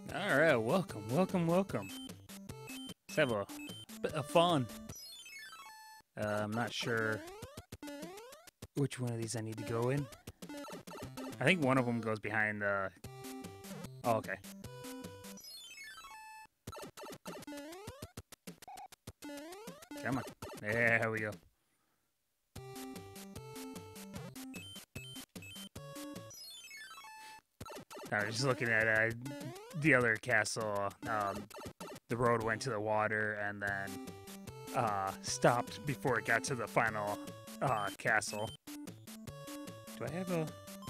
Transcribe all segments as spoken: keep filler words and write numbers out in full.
All right, welcome, welcome, welcome. Let's have a bit of fun. Uh, I'm not sure which one of these I need to go in. I think one of them goes behind the... Oh, okay. Come on. There we go. I was just looking at uh, the other castle. Um, the road went to the water and then uh, stopped before it got to the final uh, castle. Do I have a...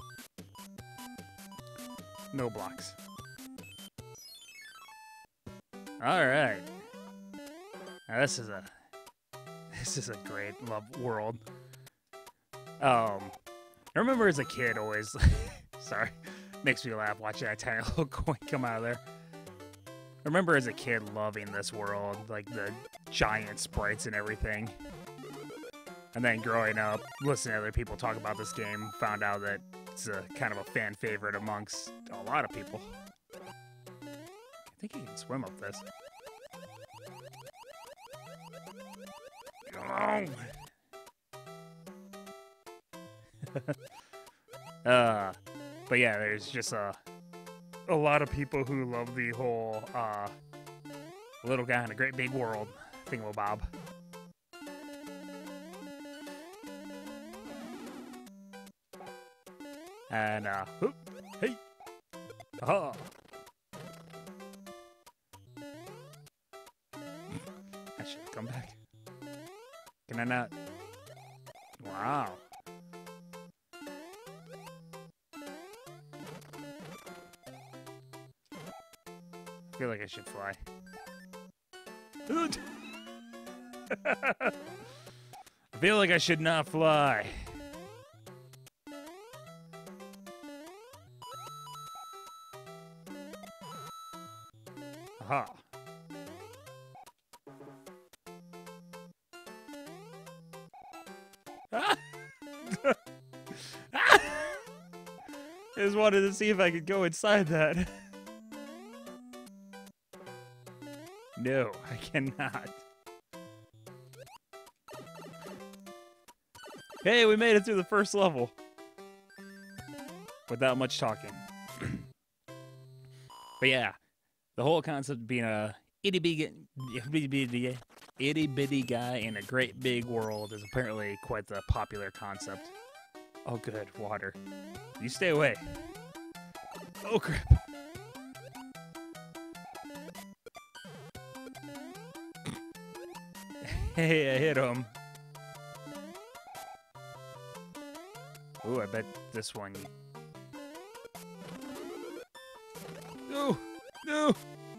No blocks. Alright. Now this is a... This is a great love world. Um, I remember as a kid always... Sorry. Makes me laugh watching that tiny little coin come out of there. I remember as a kid loving this world, like the giant sprites and everything. And then growing up, listening to other people talk about this game, found out that it's a kind of a fan favorite amongst a lot of people. I think you can swim up this. Come on! uh... But yeah, there's just a, a lot of people who love the whole uh, little guy in a great big world thingamabob. And, uh, whoop, hey, aha. I should have come back. Can I not? Wow. I feel like I should fly. I feel like I should not fly. Aha. Ah! I just wanted to see if I could go inside that. No, I cannot. Hey, we made it through the first level. Without much talking. But yeah, the whole concept of being a itty bitty, itty itty bitty guy in a great big world is apparently quite the popular concept. Oh good, water. You stay away. Oh crap. Hey, I hit him. Ooh, I bet this one... No! No!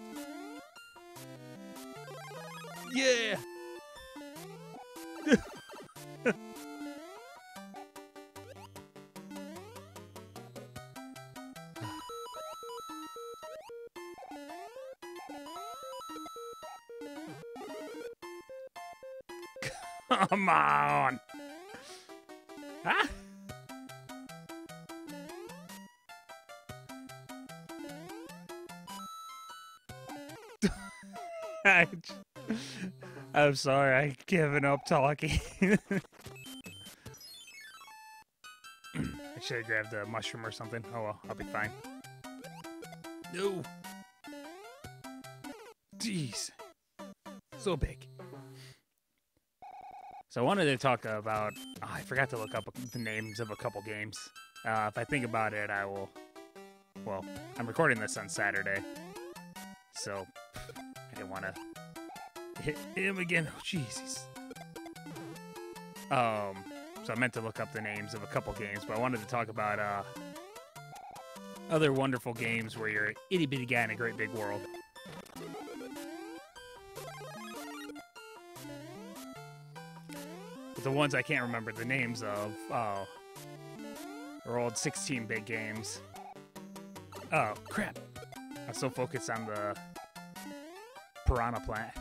Yeah! Come on! Ah! I, I'm sorry, I've given up talking. I should have grabbed a mushroom or something. Oh well, I'll be fine. No! Jeez. So big. So I wanted to talk about... Oh, I forgot to look up the names of a couple games. Uh, if I think about it, I will... Well, I'm recording this on Saturday. So, I didn't want to hit him again. Oh, Jesus. Um, so I meant to look up the names of a couple games, but I wanted to talk about uh, other wonderful games where you're an itty-bitty guy in a great big world. The ones I can't remember the names of, oh, are old sixteen-bit games. Oh, crap. I'm so focused on the piranha plant.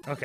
Okay.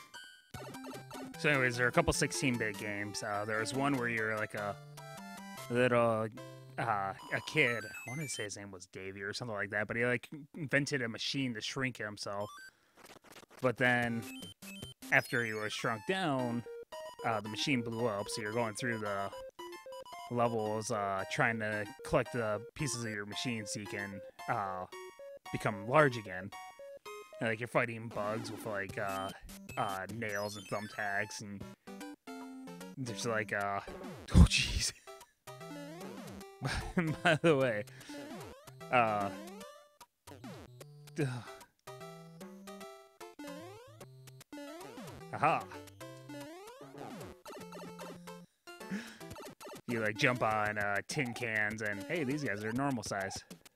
So anyways, there are a couple sixteen bit games. Uh, there was one where you're like a little, uh, a kid. I want to say his name was Davey or something like that, but he like invented a machine to shrink himself. But then, after he was shrunk down, uh, the machine blew up. So you're going through the levels, uh, trying to collect the pieces of your machine so you can uh, become large again. And, like, you're fighting bugs with, like, uh, uh, nails and thumbtacks, and there's, like, uh, oh, jeez. By the way, uh, ugh. Aha. You, like, jump on, uh, tin cans, and, hey, these guys are normal size.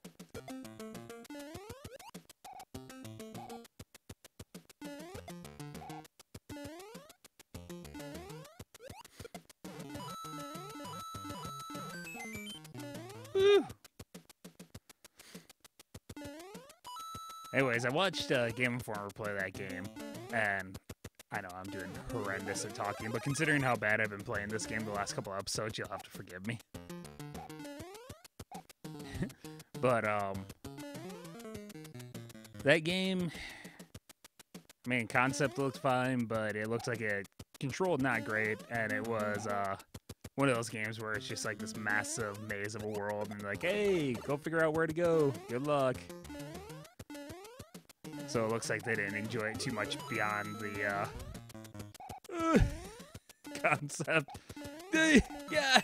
Woo. Anyways, I watched uh, Game Informer play that game, and I know I'm doing horrendous at talking, but considering how bad I've been playing this game the last couple episodes, you'll have to forgive me. But, um, that game, I mean, concept looked fine, but it looked like it controlled not great, and it was, uh, one of those games where it's just like this massive maze of a world, and like, hey, go figure out where to go. Good luck. So it looks like they didn't enjoy it too much beyond the uh, uh, concept. Yeah.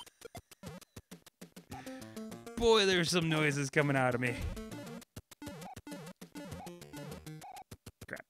Boy, there's some noises coming out of me. Crap.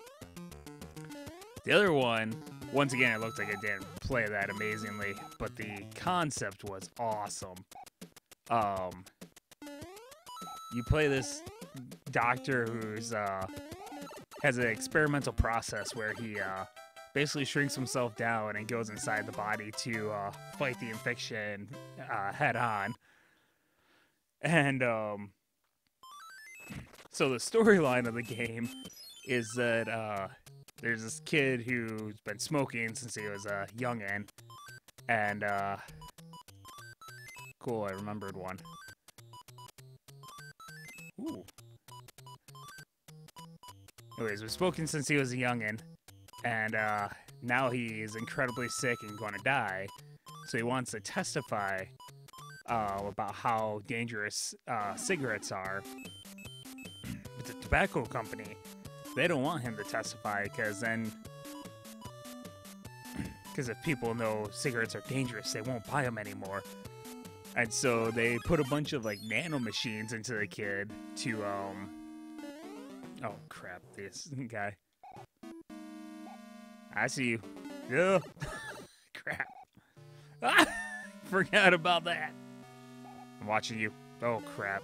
The other one, once again, it looked like it didn't play that amazingly, but the concept was awesome. Um, you play this doctor who's uh, has an experimental process where he uh, basically shrinks himself down and goes inside the body to uh, fight the infection uh, head on. And um, so the storyline of the game is that uh, there's this kid who's been smoking since he was a youngin', and uh, cool, I remembered one. Ooh. Anyways, was smoking since he was a youngin', and uh, now he's incredibly sick and going to die. So he wants to testify uh, about how dangerous uh, cigarettes are. But the tobacco company, they don't want him to testify, because then, because if people know cigarettes are dangerous, they won't buy them anymore. And so they put a bunch of like nano machines into the kid to um. Oh crap! This guy. I see you. Yeah. Crap. Ah! Forgot about that. I'm watching you. Oh crap.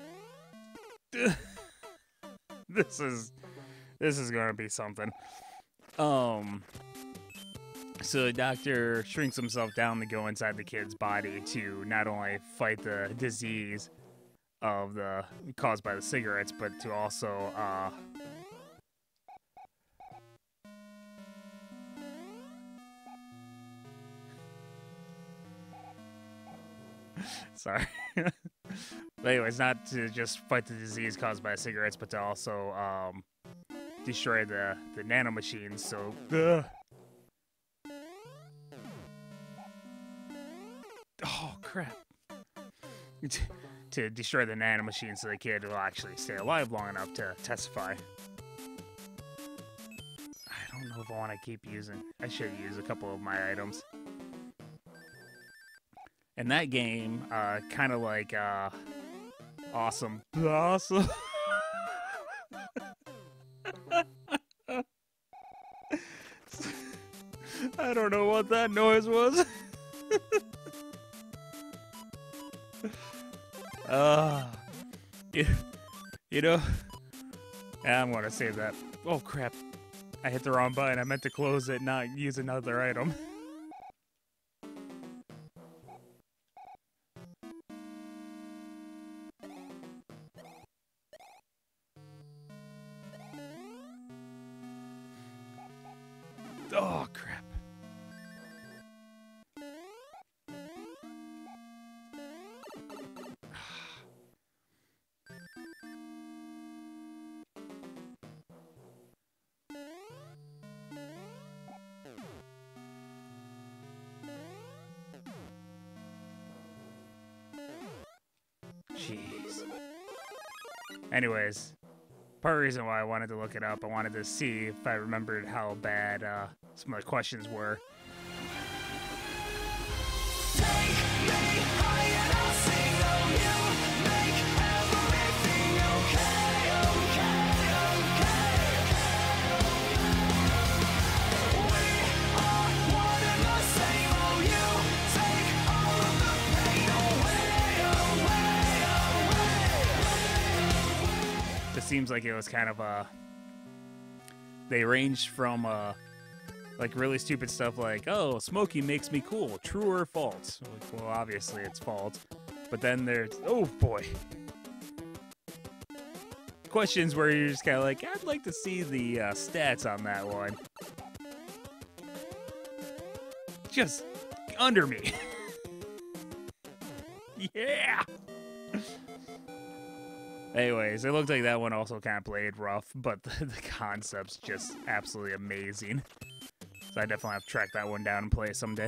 This is this is gonna be something. Um. So the doctor shrinks himself down to go inside the kid's body to not only fight the disease of the caused by the cigarettes, but to also uh, sorry. But anyways, not to just fight the disease caused by cigarettes, but to also um, destroy the the nanomachines. So. Ugh. Oh, crap. To destroy the nanomachine so the kid will actually stay alive long enough to testify. I don't know if I want to keep using... I should use a couple of my items. In that game, uh, kind of like, uh... Awesome. Awesome. I don't know what that noise was. Uh, you, you know, I'm gonna save that. Oh crap, I hit the wrong button. I meant to close it, not use another item. Oh, crap. Jeez. Anyways, part of the reason why I wanted to look it up, I wanted to see if I remembered how bad uh, some of the questions were. Seems like it was kind of a, they ranged from uh like really stupid stuff like, oh, smoking makes me cool, true or false? Like, well, obviously it's false. But then there's, oh boy, questions where you're just kind of like, I'd like to see the uh, stats on that one. Just under me. Yeah. Anyways, it looked like that one also kind of played rough, but the, the concept's just absolutely amazing. So I definitely have to track that one down and play it someday.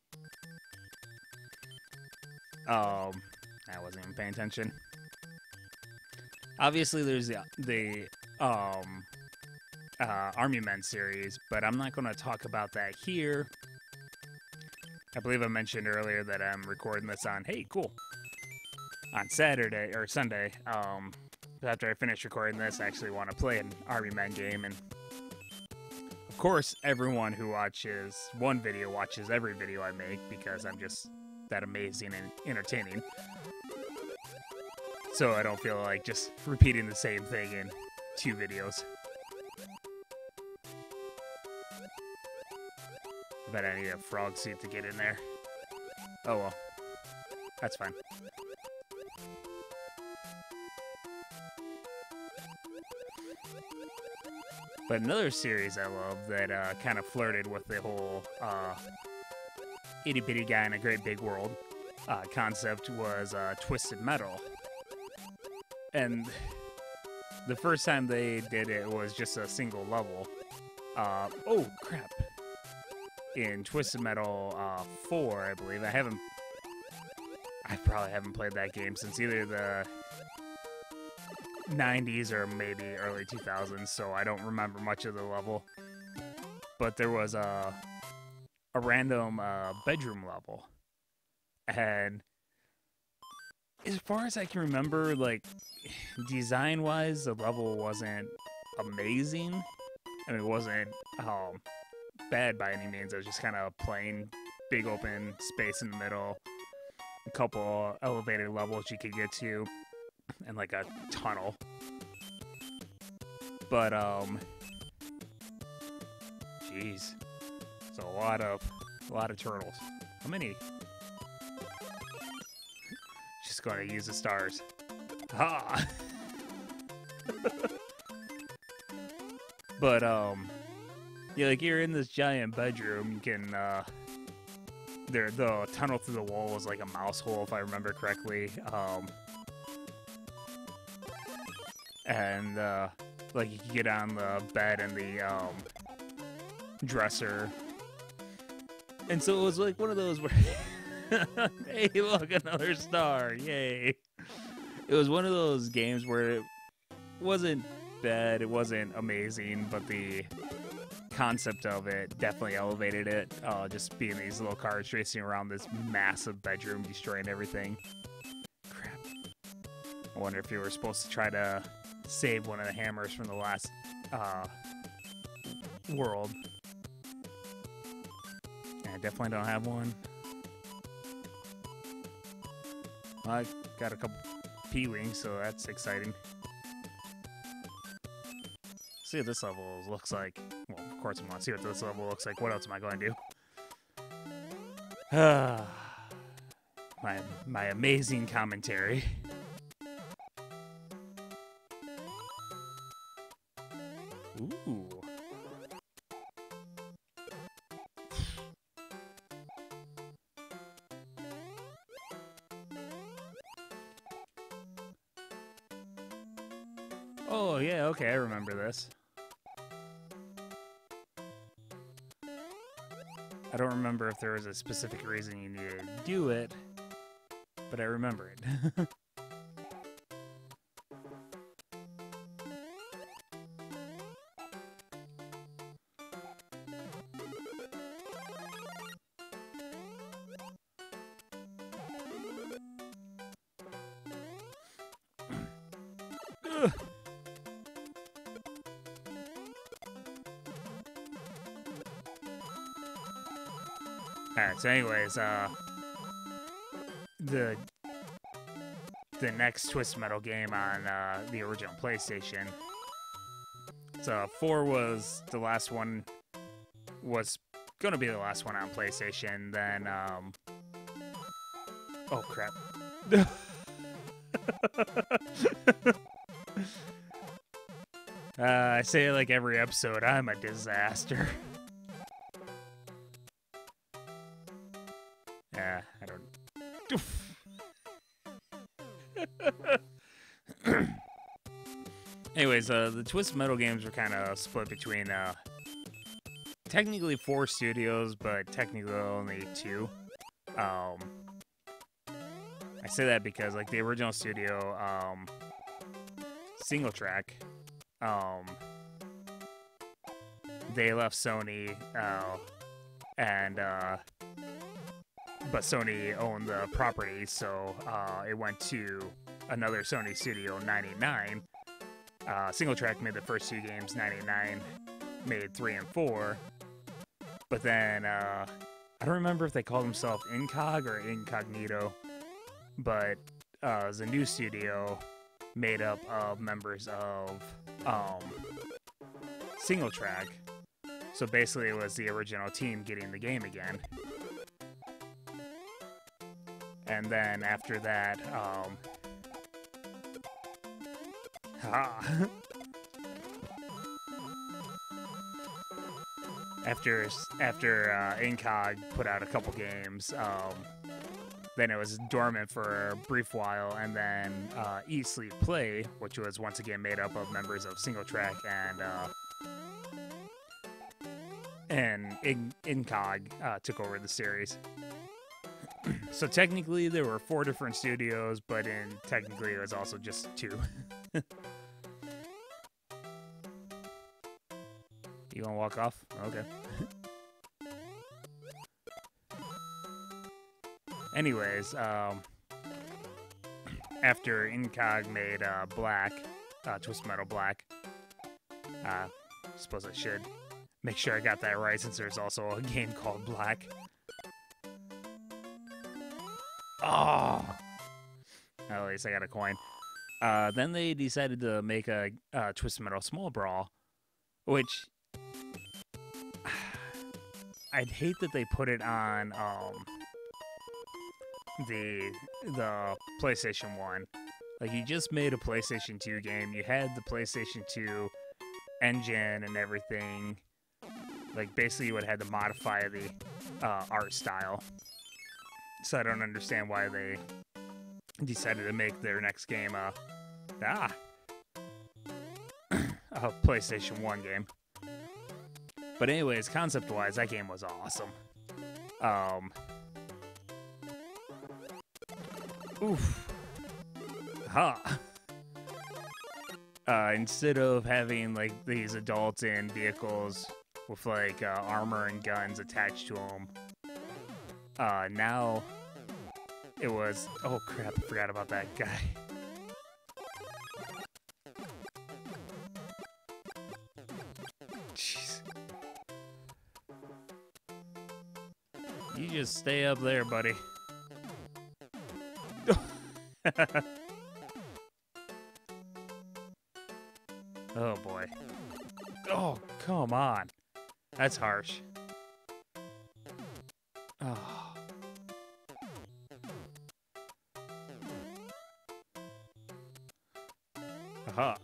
Um, I wasn't even paying attention. Obviously, there's the, the um, uh, Army Men series, but I'm not going to talk about that here. I believe I mentioned earlier that I'm recording this on, hey, cool. On Saturday, or Sunday, um, after I finish recording this, I actually want to play an Army Men game, and of course, everyone who watches one video watches every video I make, because I'm just that amazing and entertaining. So I don't feel like just repeating the same thing in two videos. I bet I need a frog suit to get in there. Oh well, that's fine. But another series I love that uh, kind of flirted with the whole uh, itty bitty guy in a great big world uh, concept was uh, Twisted Metal. And the first time they did it was just a single level. Uh, oh, crap. In Twisted Metal uh, four, I believe. I haven't... I probably haven't played that game since either the nineties or maybe early two thousands, so I don't remember much of the level. But there was a a random uh, bedroom level, and as far as I can remember, like design-wise, the level wasn't amazing. I mean, it wasn't um, bad by any means. It was just kind of plain, big open space in the middle, a couple elevated levels you could get to, and like a tunnel. But um jeez, it's a lot of a lot of turtles. How many? Just gonna use the stars. Ha. But um yeah, like you're in this giant bedroom, you can uh there the tunnel through the wall was like a mouse hole, if I remember correctly. Um And, uh, like, you could get on the bed and the, um, dresser. And so it was, like, one of those where... Hey, look, another star! Yay! It was one of those games where it wasn't bad, it wasn't amazing, but the concept of it definitely elevated it. Uh, just being these little cars racing around this massive bedroom, destroying everything. Crap. I wonder if you were supposed to try to save one of the hammers from the last uh, world. I definitely don't have one. Well, I got a couple P-Wings, so that's exciting. See what this level looks like. Well, of course I want to see what this level looks like. What else am I going to do? my, my amazing commentary. Ooh. Oh, yeah, okay, I remember this. I don't remember if there was a specific reason you needed to do it, but I remember it. Alright, so anyways, uh, the the next Twist Metal game on uh, the original PlayStation. So four was the last one, was gonna be the last one on PlayStation. Then, um, oh crap! uh, I say it like every episode. I'm a disaster. Yeah, I don't. Anyways, uh, the Twist Metal games were kind of split between uh, technically four studios, but technically only two. Um, I say that because, like, the original studio, um, Single Track, um, they left Sony, uh, and uh, but Sony owned the property, so uh, it went to another Sony studio, ninety-nine. Uh, Single Track made the first two games, ninety-nine made three and four, but then uh, I don't remember if they called themselves Incog or Incognito, but uh, it was a new studio made up of members of um, Single Track, so basically it was the original team getting the game again. And then after that, um, ah, after after uh, Incog put out a couple games, um, then it was dormant for a brief while, and then uh, Eat, Sleep, Play, which was once again made up of members of Single Track and uh, and In- Incog uh, took over the series. So technically there were four different studios, but in technically it was also just two. You gonna walk off? Okay. Anyways, um, after Incog made uh, Black, uh, Twist Metal Black, uh, I suppose I should make sure I got that right since there's also a game called Black. Oh! At least I got a coin. Uh, then they decided to make a uh, Twist Metal Small Brawl, which I'd hate that they put it on um, the the PlayStation one. Like, you just made a PlayStation two game. You had the PlayStation two engine and everything. Like, basically you would have had to modify the uh, art style. So I don't understand why they decided to make their next game a, ah, a PlayStation one game. But anyways, concept-wise, that game was awesome. Um, oof. Ha. Uh, instead of having, like, these adults in vehicles with, like, uh, armor and guns attached to them, uh, now it was... Oh, crap, I forgot about that guy. Jeez. You just stay up there, buddy. Oh, boy. Oh, come on. That's harsh. Oh. Aha.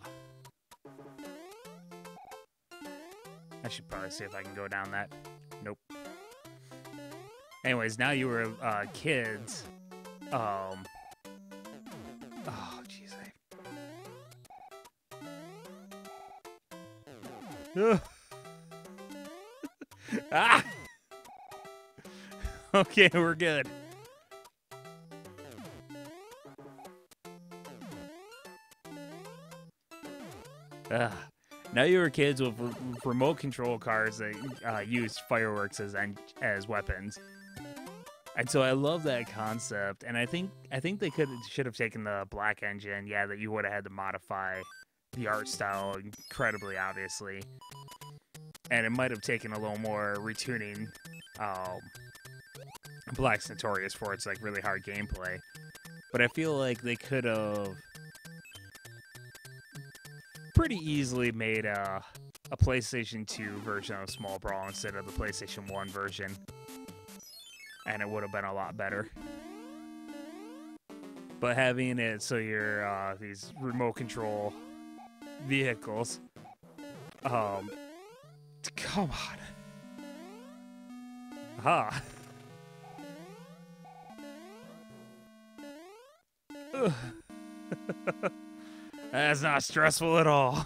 I should probably see if I can go down that. Nope. Anyways, now you were uh, kids. Um. Oh, jeez. Ah! Okay, we're good. Ugh. Now you were kids with r remote control cars that uh, used fireworks as as weapons, and so I love that concept. And I think I think they could should have taken the black engine. Yeah, that you would have had to modify the art style incredibly, obviously, and it might have taken a little more retuning. Um, Black's notorious for its like really hard gameplay, but I feel like they could have pretty easily made a, a PlayStation two version of Small Brawl instead of the PlayStation one version, and it would have been a lot better. But having it so you're uh, these remote control vehicles, um, come on, aha. That's not stressful at all.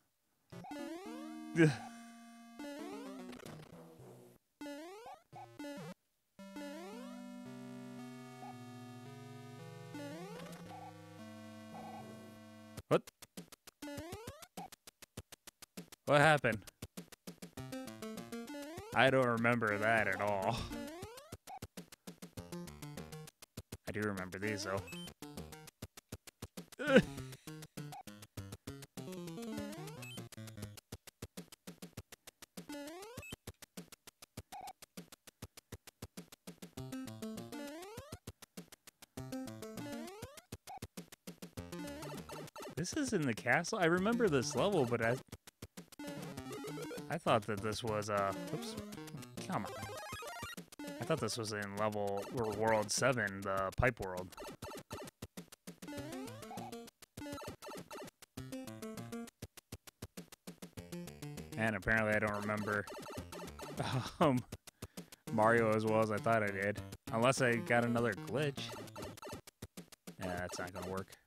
What? What happened? I don't remember that at all. I do remember these though. This is in the castle? I remember this level, but I I thought that this was, uh, oops, come on. I thought this was in level, or world seven, the pipe world. And apparently I don't remember um, Mario as well as I thought I did. Unless I got another glitch. Yeah, that's not gonna work.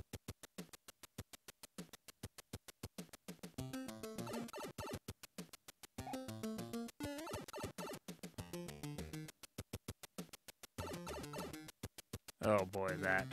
Oh boy, that.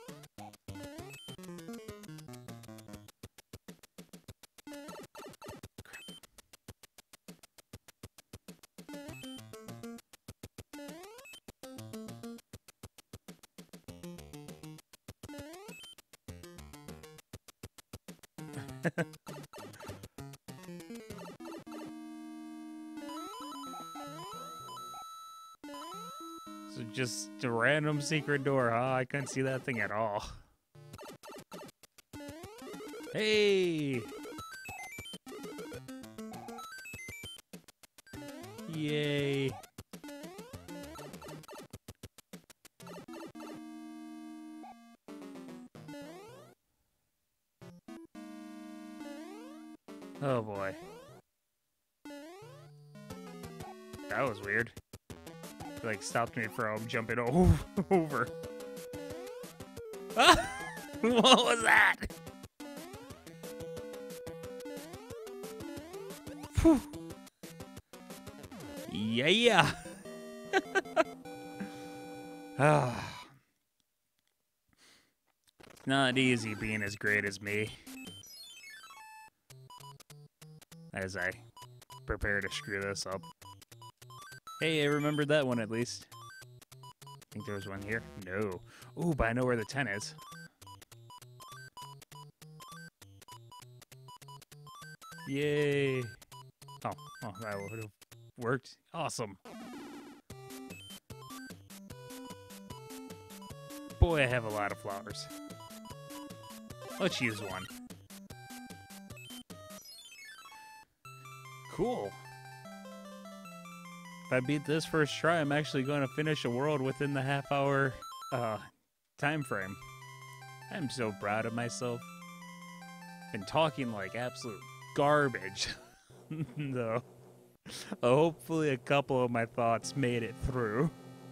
So just a random secret door, huh? I couldn't see that thing at all. Hey! Yay! Oh boy. That was weird. It, like, stopped me from jumping over. Ah! What was that? Whew. Yeah, yeah. Ah. It's not easy being as great as me. As I prepare to screw this up. Hey, I remembered that one at least. I think there was one here. No. Ooh, but I know where the ten is. Yay. Oh, oh that would have worked. Awesome. Boy, I have a lot of flowers. Let's use one. Cool. If I beat this first try, I'm actually going to finish a world within the half hour uh, time frame. I'm so proud of myself. Been talking like absolute garbage, though. Uh, hopefully a couple of my thoughts made it through.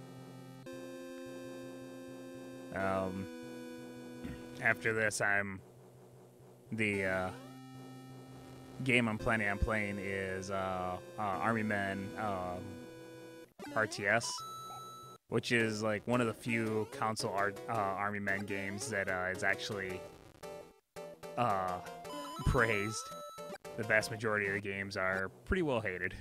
Um, after this, I'm the uh, game I'm planning on playing is uh, uh, Army Men um, R T S, which is like one of the few console art, uh, Army Men games that uh, is actually uh, praised. The vast majority of the games are pretty well hated.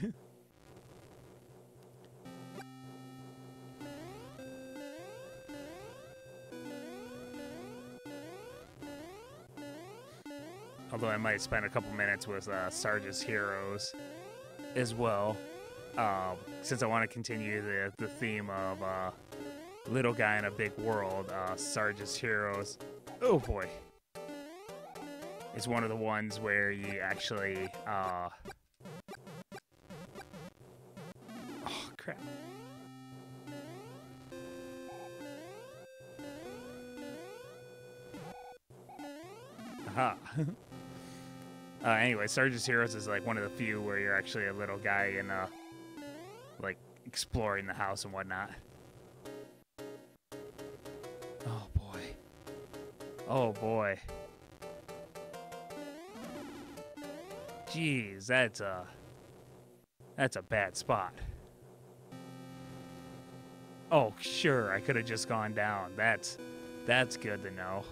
Although I might spend a couple minutes with uh, Sarge's Heroes as well, um, since I want to continue the, the theme of uh, little guy in a big world. uh, Sarge's Heroes, oh boy, is one of the ones where you actually, uh, oh crap. Aha. Uh, anyway, Sarge's Heroes is like one of the few where you're actually a little guy and uh, like exploring the house and whatnot. Oh boy. Oh boy. Jeez, that's a that's a bad spot. Oh sure, I could have just gone down. That's that's good to know.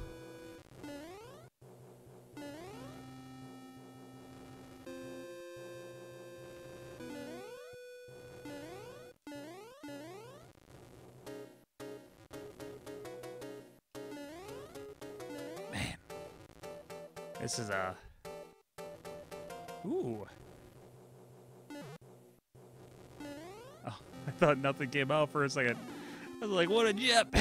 This is a... Ooh. Oh, I thought nothing came out for a second. I was like, what a jip!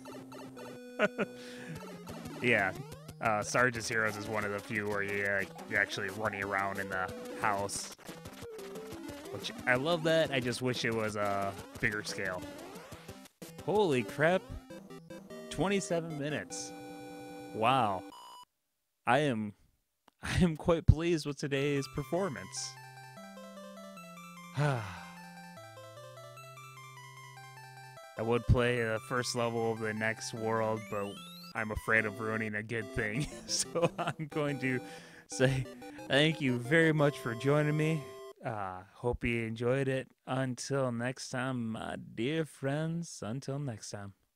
Yeah. Uh, Sarge's Heroes is one of the few where you, uh, you're actually running around in the house. Which, I love that. I just wish it was a bigger scale. Holy crap. twenty-seven minutes. Wow. I am, I am quite pleased with today's performance. I would play the first level of the next world, but I'm afraid of ruining a good thing. So I'm going to say thank you very much for joining me. Uh, hope you enjoyed it. Until next time, my dear friends. Until next time.